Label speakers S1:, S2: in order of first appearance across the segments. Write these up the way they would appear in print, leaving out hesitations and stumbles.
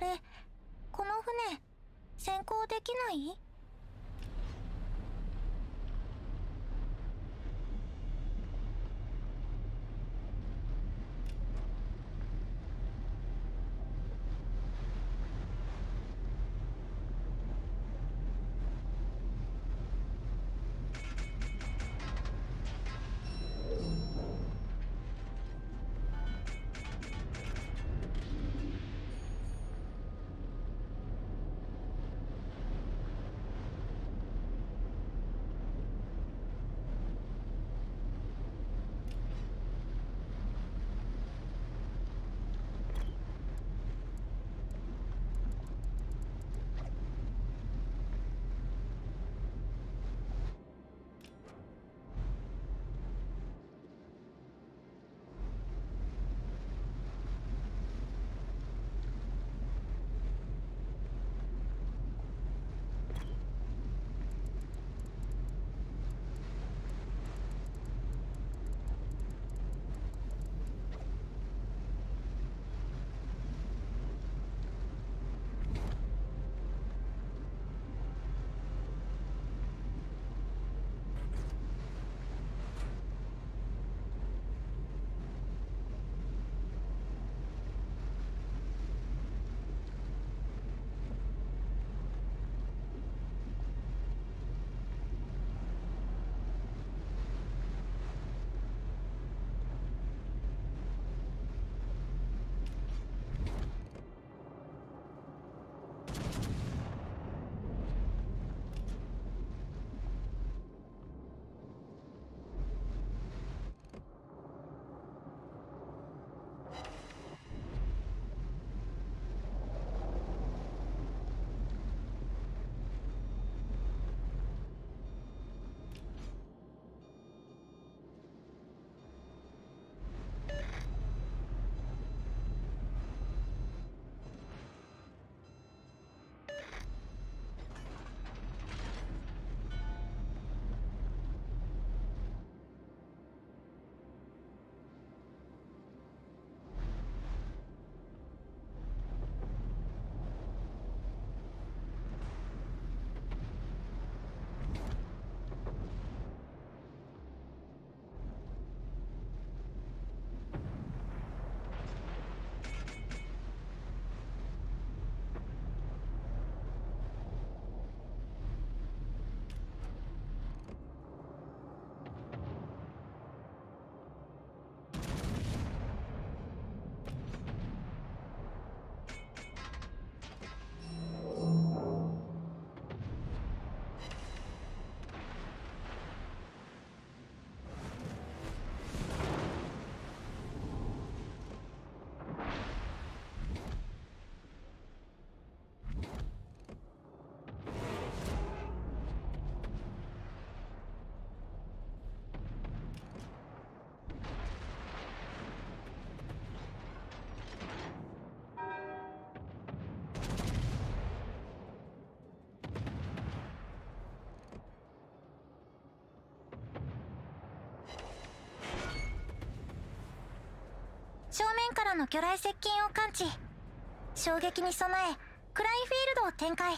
S1: れ、この船、先行できない？正面からの魚雷接近を感知。衝撃に備え、クライフィールドを展開。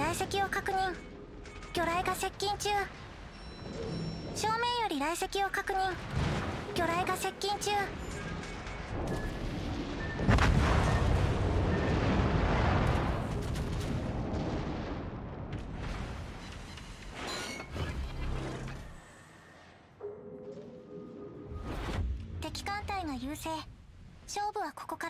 S1: 来跡を確認。魚雷が接近中。正面より来跡を確認。魚雷が接近中。敵艦隊が優勢。勝負はここから。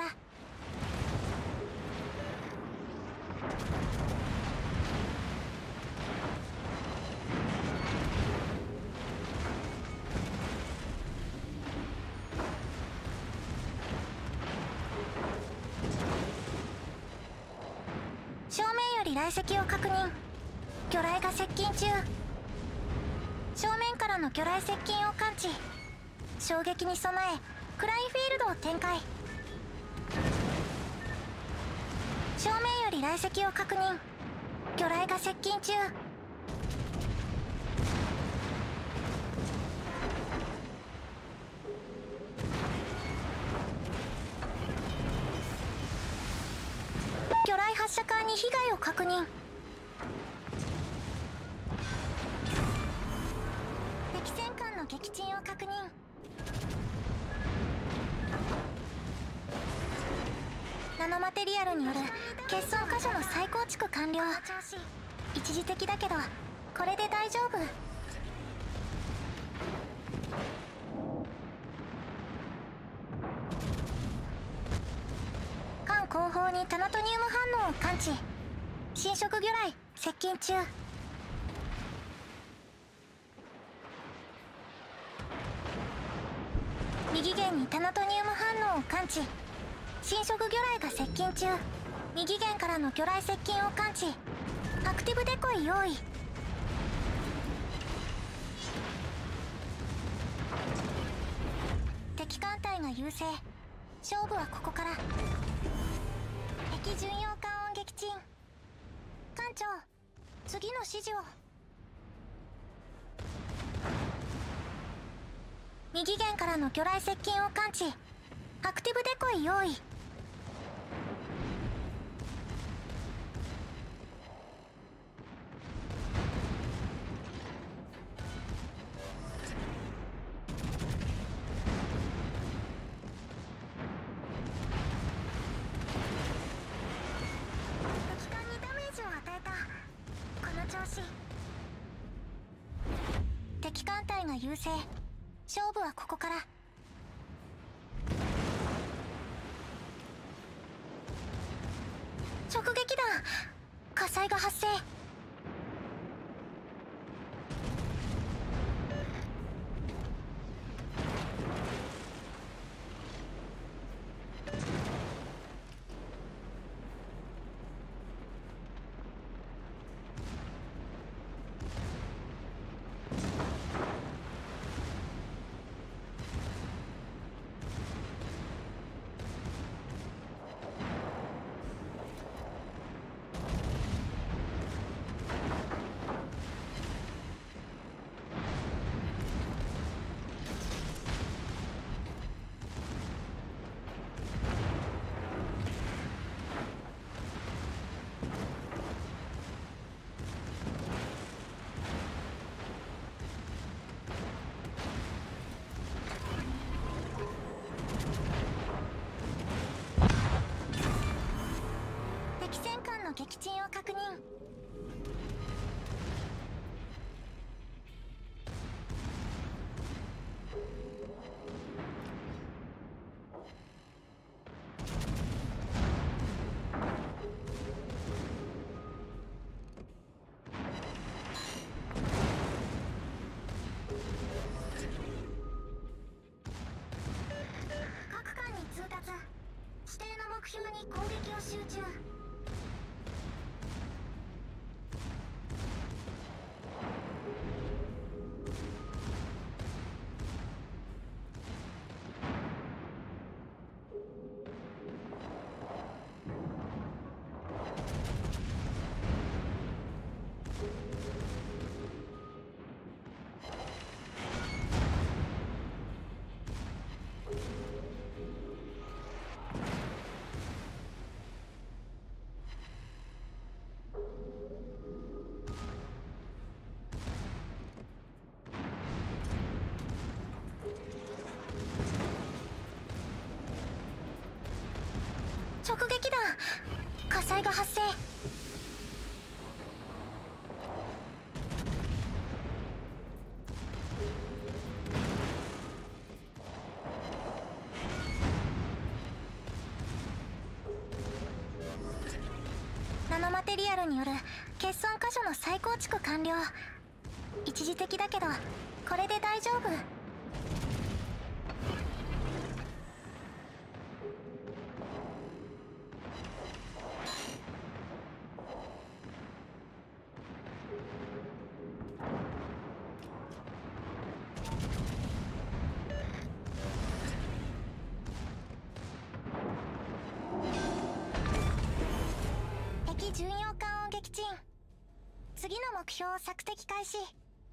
S1: 正面より来跡を確認。魚雷が接近中。正面からの魚雷接近を感知。衝撃に備えクラインフィールドを展開。正面より来跡を確認。魚雷が接近中。魚雷発射管に被害を確認。敵戦艦の撃沈を確認。ナノマテリアルによる欠損箇所の再構築完了。一時的だけどこれで大丈夫。艦後方にタナトニウム反応を感知。侵食魚雷接近中。右舷にタナトニウム反応を感知。侵食魚雷が接近中。右舷からの魚雷接近を感知。アクティブデコイ用意。敵艦隊が優勢。勝負はここから。敵巡洋艦を撃沈。艦長、次の指示を。右舷からの魚雷接近を感知。アクティブデコイ用意。敵艦にダメージを与えた。この調子。敵艦隊が優勢。勝負はここから。直撃弾。火災が発生。敵戦艦の撃沈を確認。各艦に通達。指定の目標に攻撃を集中。 直撃弾。火災が発生。ナノマテリアルによる欠損箇所の再構築完了。一時的だけどこれで大丈夫。敵巡洋艦を撃沈。次の目標を索敵開始。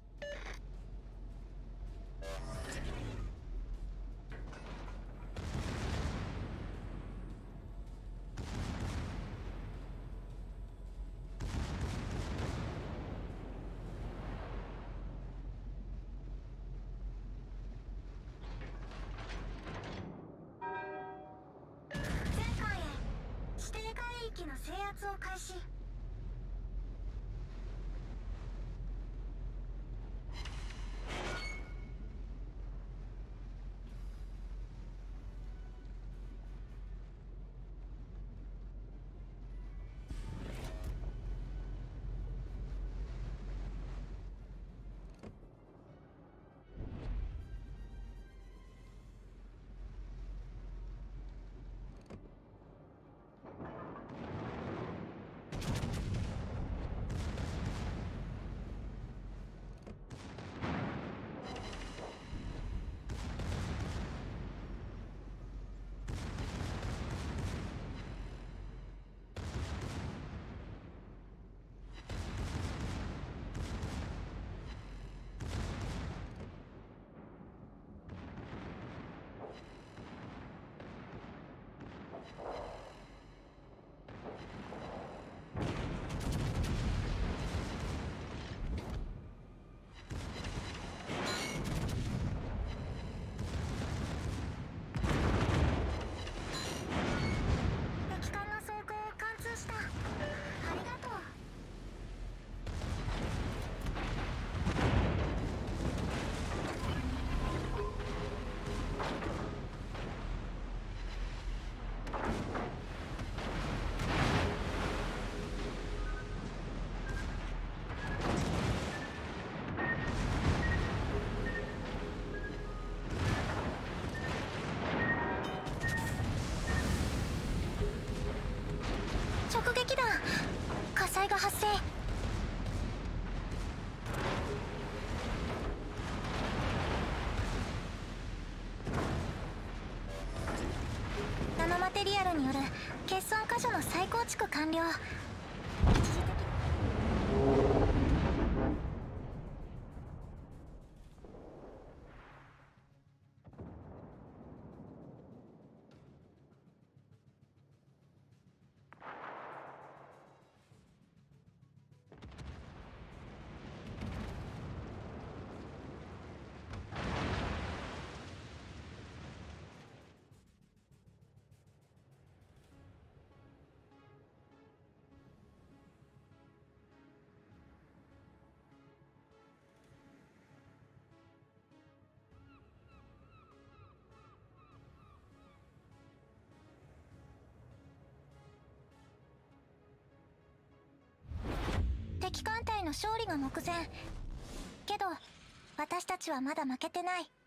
S1: 前回へ指定海域の制圧を開始。敵艦の走行を貫通した。ありがとう。直撃弾。火災が発生。ナノマテリアルによる欠損箇所の再構築完了。一時的。敵艦隊の勝利が目前。けど私たちはまだ負けてない。